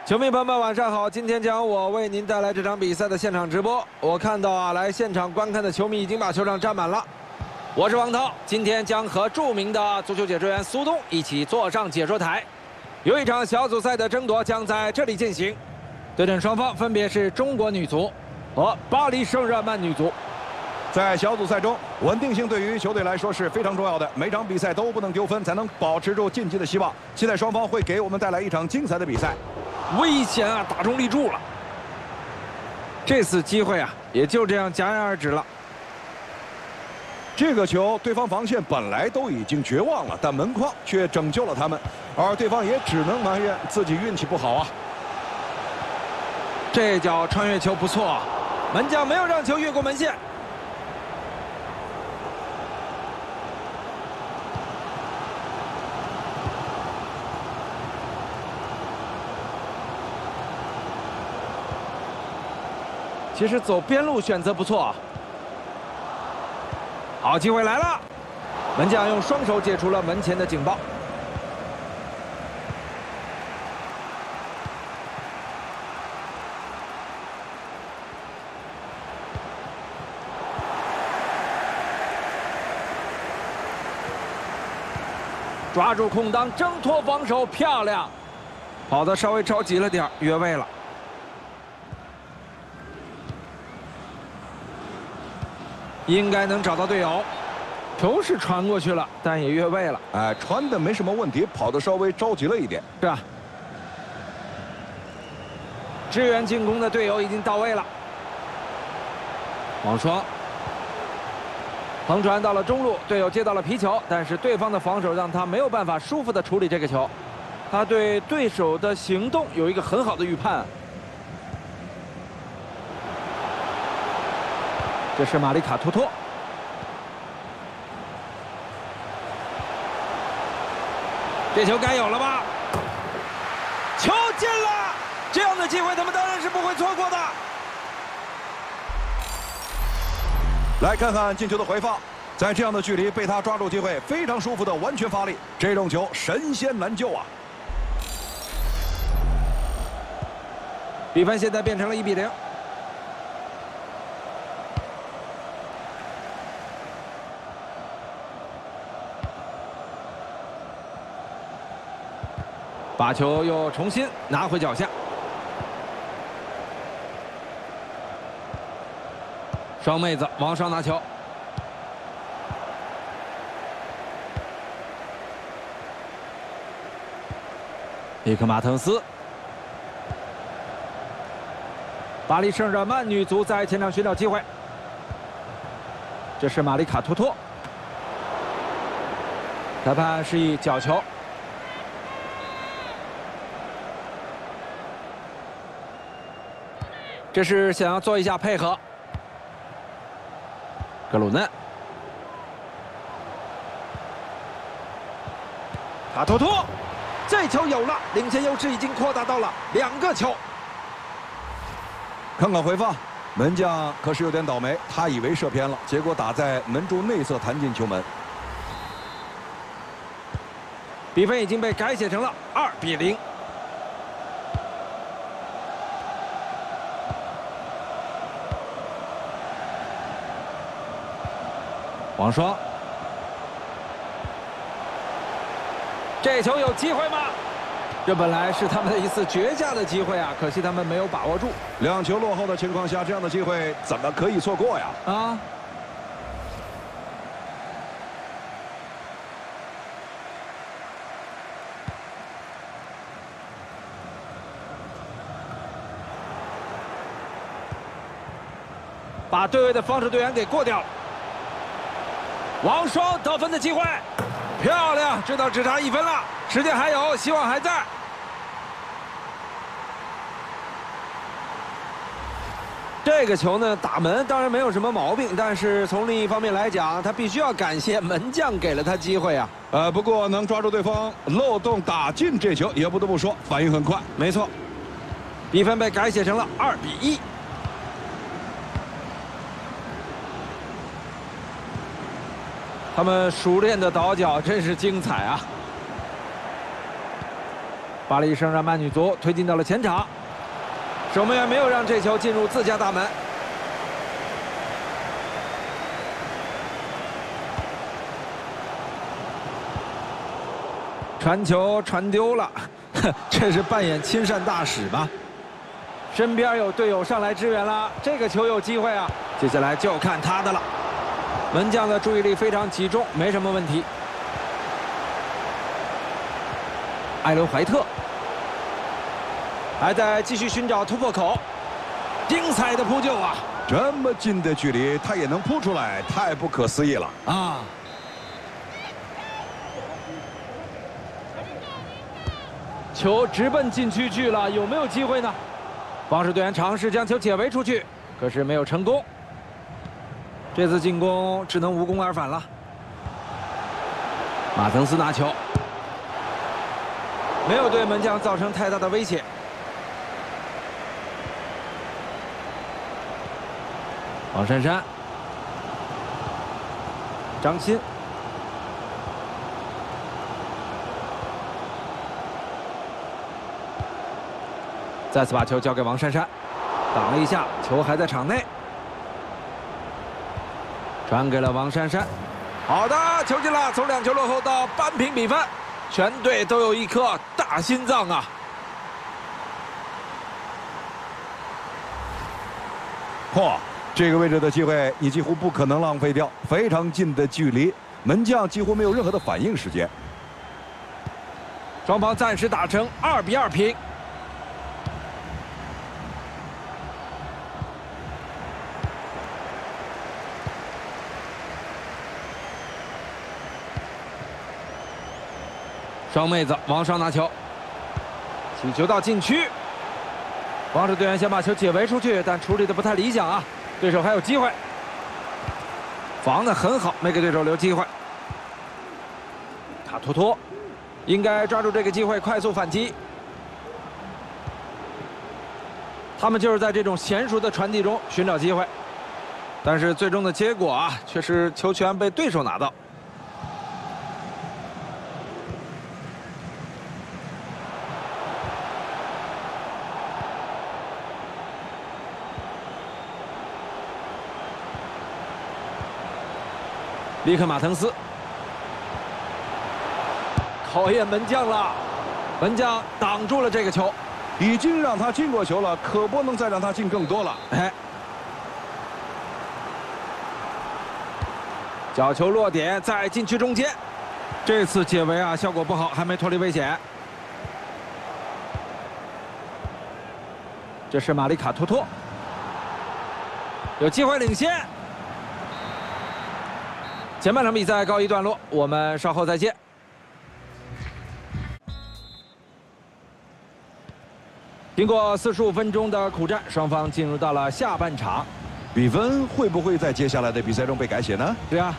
球迷朋友们，晚上好！今天将我为您带来这场比赛的现场直播。我看到啊，来现场观看的球迷已经把球场占满了。我是王涛，今天将和著名的足球解说员苏东一起坐上解说台。有一场小组赛的争夺将在这里进行，对阵双方分别是中国女足和巴黎圣日耳曼女足。 在小组赛中，稳定性对于球队来说是非常重要的。每场比赛都不能丢分，才能保持住晋级的希望。期待双方会给我们带来一场精彩的比赛。 危险啊，打中立柱了。这次机会啊，也就这样戛然而止了。 这个球，对方防线本来都已经绝望了，但门框却拯救了他们，而对方也只能埋怨自己运气不好啊。 这脚穿越球不错啊，门将没有让球越过门线。 其实走边路选择不错啊，好机会来了，门将用双手解除了门前的警报。抓住空当，挣脱防守，漂亮，跑得稍微着急了点，越位了。 应该能找到队友，球是传过去了，但也越位了。 哎，传的没什么问题，跑得稍微着急了一点。 是啊，支援进攻的队友已经到位了。王霜横传到了中路，队友接到了皮球，但是对方的防守让他没有办法舒服地处理这个球。他对对手的行动有一个很好的预判。 这是马里卡托托，这球该有了吧？球进了，这样的机会他们当然是不会错过的。 来看看进球的回放，在这样的距离被他抓住机会，非常舒服的完全发力，这种球神仙难救啊！ 比分现在变成了1比0。 把球又重新拿回脚下，双妹子王霜拿球，伊克马滕斯，巴黎圣日耳曼女足在前场寻找机会，这是马里卡托托，裁判示意角球。 这是想要做一下配合，格鲁嫩，卡托托，这球有了，领先优势已经扩大到了2个球。 看看回放，门将可是有点倒霉，他以为射偏了，结果打在门柱内侧弹进球门。 比分已经被改写成了2比0。 王霜，这球有机会吗？这本来是他们的一次绝佳的机会啊，可惜他们没有把握住。 2球落后的情况下，这样的机会怎么可以错过呀？ 啊！把对位的防守队员给过掉了。 王霜得分的机会，漂亮！知道只差1分了，时间还有，希望还在。这个球呢，打门当然没有什么毛病，但是从另一方面来讲，他必须要感谢门将给了他机会啊。 不过能抓住对方漏洞打进这球，也不得不说反应很快。 没错，比分被改写成了2比1。 他们熟练的倒脚真是精彩啊！ 巴黎圣日耳曼女足推进到了前场，守门员没有让这球进入自家大门。传球传丢了，这是扮演亲善大使吧？身边有队友上来支援了，这个球有机会啊！接下来就看他的了。门将的注意力非常集中，没什么问题。埃伦怀特还在继续寻找突破口，精彩的扑救啊！ 这么近的距离他也能扑出来，太不可思议了啊！球直奔禁区去了，有没有机会呢？防守队员尝试将球解围出去，可是没有成功。这次进攻只能无功而返了。马滕斯拿球，没有对门将造成太大的威胁。王珊珊，张鑫。再次把球交给王珊珊，挡了一下，球还在场内，传给了王珊珊。好的，球进了，从2球落后到扳平比分，全队都有一颗大心脏啊！ 嚯，这个位置的机会你几乎不可能浪费掉，非常近的距离，门将几乎没有任何的反应时间。 双方暂时打成2比2平。双妹子往上拿球，起球到禁区，防守队员想把球解围出去，但处理的不太理想啊，对手还有机会，防得很好，没给对手留机会。卡托托应该抓住这个机会快速反击，他们就是在这种娴熟的传递中寻找机会，但是最终的结果啊，却是球权被对手拿到。里克马滕斯考验门将了，门将挡住了这个球， 已经让他进过球了，可不能再让他进更多了。 哎，角球落点在禁区中间，这次解围啊效果不好，还没脱离危险。这是马里卡托托，有机会领先。前半场比赛告一段落，我们稍后再见。经过45分钟的苦战，双方进入到了下半场。 比分会不会在接下来的比赛中被改写呢？ 对啊。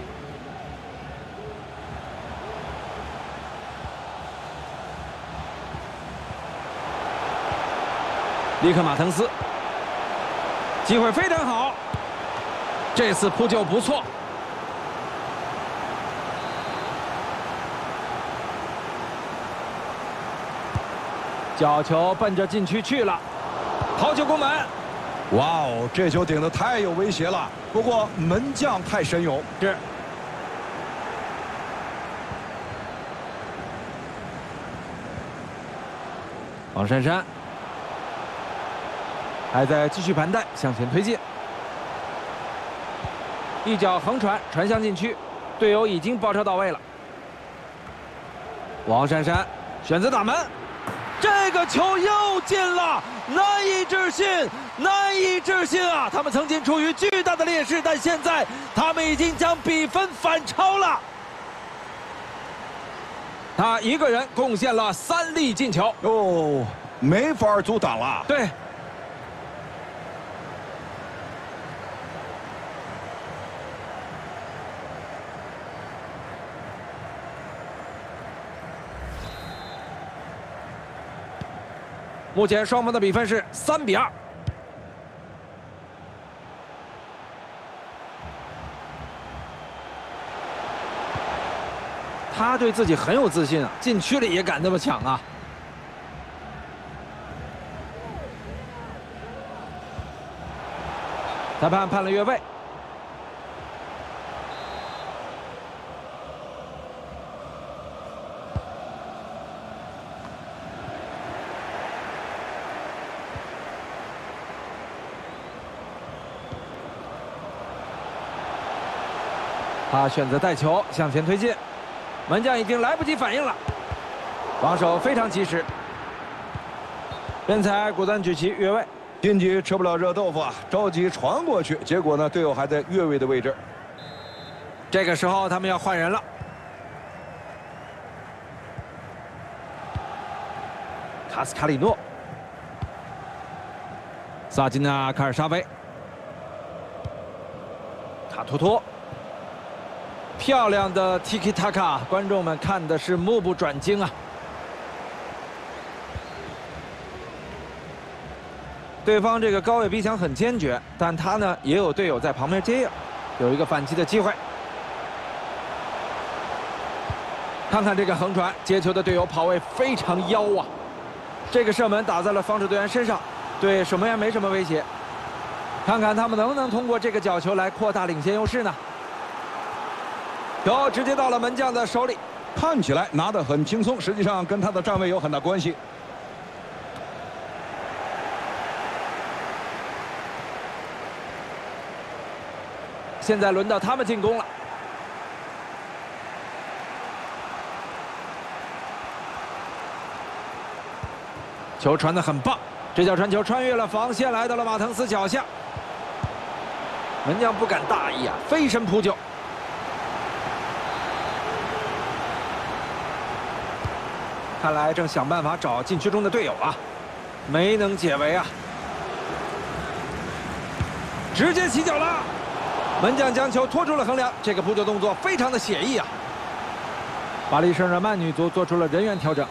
里克马滕斯，机会非常好，这次扑救不错。角球奔着禁区去了，好球攻门！ 哇哦，这球顶得太有威胁了，不过门将太神勇。 是。王珊珊还在继续盘带，向前推进，一脚横传传向禁区，队友已经包抄到位了。王珊珊选择打门。这个球又进了，难以置信，难以置信啊！他们曾经处于巨大的劣势，但现在他们已经将比分反超了。他一个人贡献了3粒进球， 哦，没法阻挡了。 对。目前双方的比分是3比2。他对自己很有自信啊，禁区里也敢那么抢啊。 裁判判了越位。他选择带球向前推进，门将已经来不及反应了，防守非常及时。边裁果断举旗越位。 心急吃不了热豆腐啊，着急传过去，结果呢，队友还在越位的位置。 这个时候他们要换人了。卡斯卡里诺、萨金娜·卡尔沙维、卡图托。漂亮的 Tiki Taka， 观众们看的是目不转睛啊！对方这个高位逼抢很坚决，但他呢也有队友在旁边接应，有一个反击的机会。看看这个横传，接球的队友跑位非常妖啊！这个射门打在了防守队员身上，对守门员没什么威胁。看看他们能不能通过这个角球来扩大领先优势呢？球直接到了门将的手里， 看起来拿得很轻松，实际上跟他的站位有很大关系。 现在轮到他们进攻了。球传得很棒，这脚传球穿越了防线，来到了马滕斯脚下。门将不敢大意啊，飞身扑救。看来正想办法找禁区中的队友啊，没能解围啊，直接起脚了，门将将球拖出了横梁，这个扑救动作非常的写意啊。巴黎圣日耳曼女足做出了人员调整，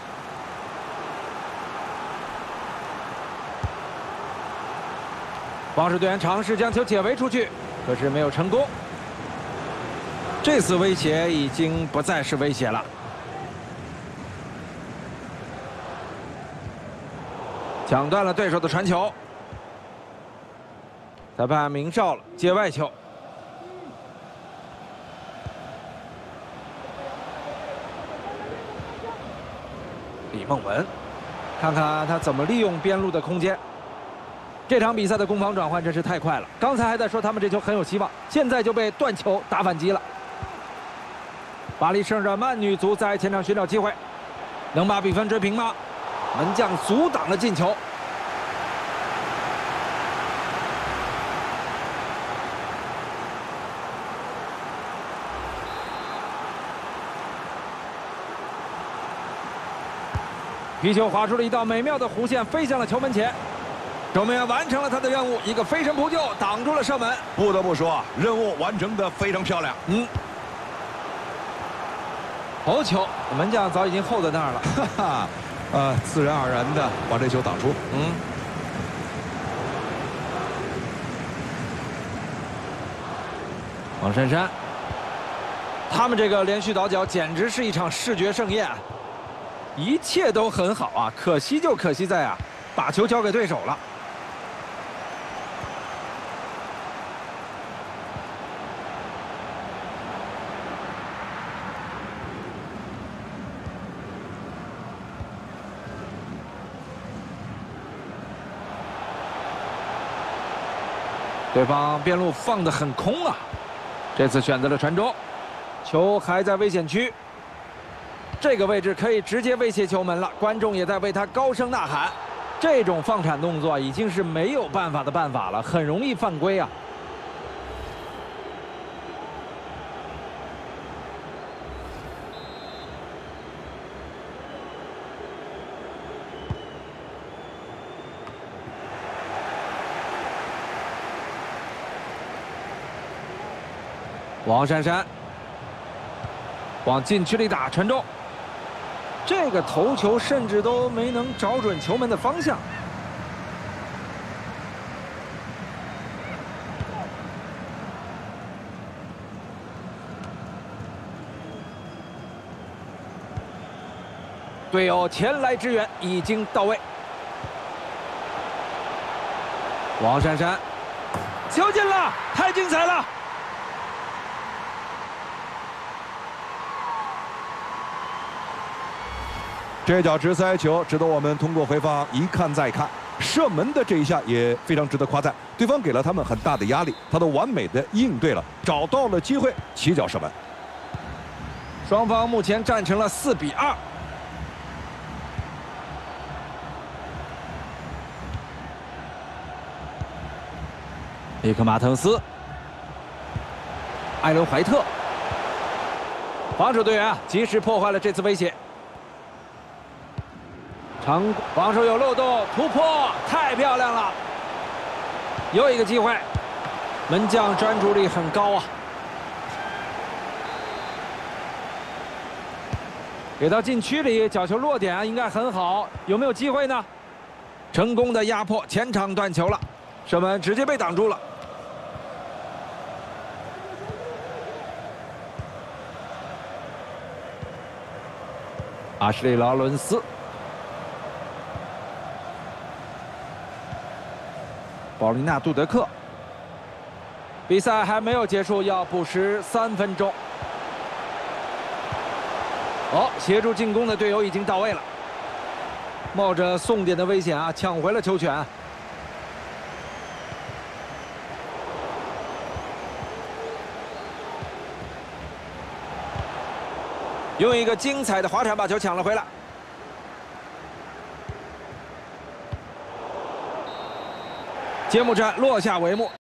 防守队员尝试将球解围出去，可是没有成功。这次威胁已经不再是威胁了。抢断了对手的传球，裁判鸣哨了，界外球。李梦雯，看看他怎么利用边路的空间。这场比赛的攻防转换真是太快了，刚才还在说他们这球很有希望，现在就被断球打反击了。巴黎圣日耳曼女足在前场寻找机会，能把比分追平吗？门将阻挡了进球。皮球划出了一道美妙的弧线，飞向了球门前。守门员完成了他的任务，一个飞身扑救挡住了射门。 不得不说，任务完成的非常漂亮。 头球，门将早已经候在那儿了。 哈哈，自然而然的把这球挡出。 王珊珊，他们这个连续倒脚简直是一场视觉盛宴，一切都很好啊，可惜就可惜在啊，把球交给对手了。对方边路放得很空啊，这次选择了传中，球还在危险区，这个位置可以直接威胁球门了，观众也在为他高声呐喊。这种放铲动作已经是没有办法的办法了，很容易犯规啊。王珊珊往禁区里打传中，这个头球甚至都没能找准球门的方向。队友前来支援已经到位。王珊珊球进了，太精彩了！ 这脚直塞球值得我们通过回放一看再看。射门的这一下也非常值得夸赞，对方给了他们很大的压力，他都完美的应对了，找到了机会，起脚射门。 双方目前战成了4比2。里克马滕斯、艾伦怀特，防守队员及时破坏了这次威胁。防守有漏洞，突破太漂亮了！又一个机会，门将专注力很高啊！给到禁区里，角球落点应该很好，有没有机会呢？成功的压迫前场断球了，射门直接被挡住了。阿什利·劳伦斯。保利纳·杜德克，比赛还没有结束，要补时3分钟。协助进攻的队友已经到位了，冒着送点的危险啊，抢回了球权。用一个精彩的滑铲把球抢了回来。揭幕战落下帷幕。